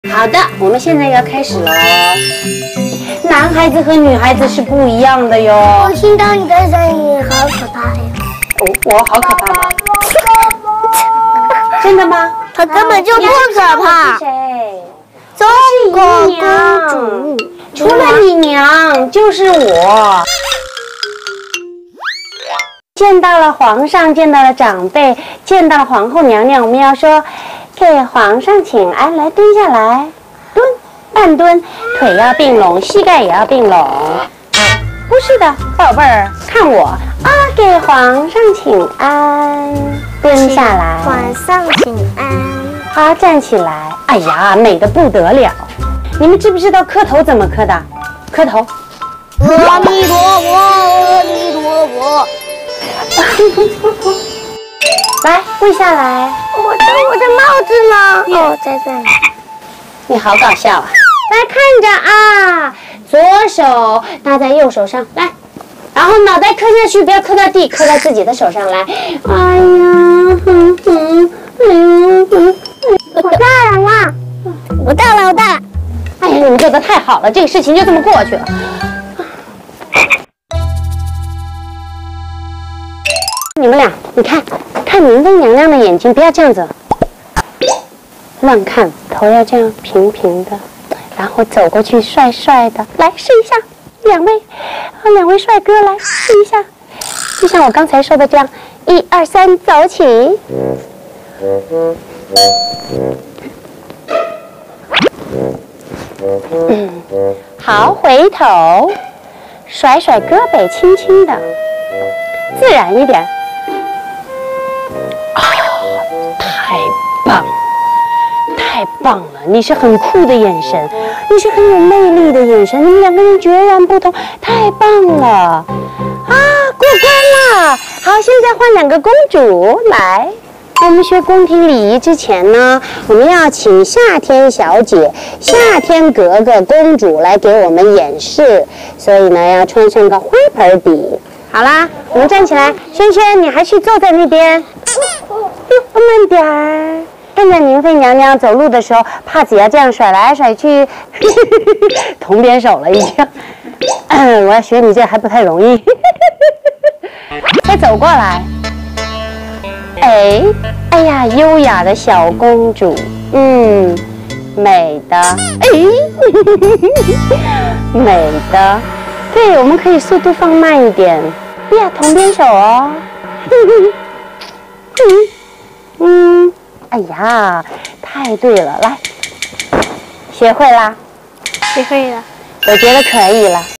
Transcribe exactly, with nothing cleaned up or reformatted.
好的，我们现在要开始喽。男孩子和女孩子是不一样的哟。 我听到你的声音，好可怕呀！ 哦，我好可怕吗？真的吗？ 他根本就不可怕。 谁？ 中国公主， 除了你娘就是我。见到了皇上，见到了长辈，见到了皇后娘娘，我们要说给皇上请安，来蹲下来，蹲，半蹲，腿要并拢，膝盖也要并拢。不是的，宝贝儿，看我啊，给皇上请安，蹲下来， 皇上请安。 好，站起来。哎呀，美得不得了！你们知不知道磕头怎么磕的？磕头。 阿弥陀佛，阿弥陀佛。 来，跪下来。 我的我的帽子呢？哦，在这里。 你好搞笑啊！来看着啊，左手搭在右手上，来，然后脑袋磕下去，不要磕到地，磕到自己的手上来。哎呀，哼哼，哎呀，哼。 我大了啦！我大了，我大了！ 哎呀，你们做的太好了，这个事情就这么过去了。你们俩，你看，看明妃娘娘的眼睛，不要这样子乱看，头要这样平平的，然后走过去，帅帅的，来试一下，两位，啊，两位帅哥来试一下，就像我刚才说的这样，一二三，走起。嗯，好，回头，甩甩胳膊，轻轻的，自然一点。啊，太棒了，太棒了！你是很酷的眼神，你是很有魅力的眼神，你们两个人决然不同，太棒了！啊，过关了！好，现在换两个公主来。我们学宫廷礼仪之前呢，我们要请夏天小姐、夏天格格公主来给我们演示，所以呢，要穿上个花盆底。好啦，我们站起来，萱萱，你还去坐在那边，慢点儿。看着明妃娘娘走路的时候，帕子要这样甩来甩去，同边手了已经。我要学你这还不太容易，再走过来。哎，哎呀，优雅的小公主，嗯，美的，哎，美的，对，我们可以速度放慢一点，呀，同边手哦，嗯，哎呀，太对了，来，学会啦， 学会了， 我觉得可以了。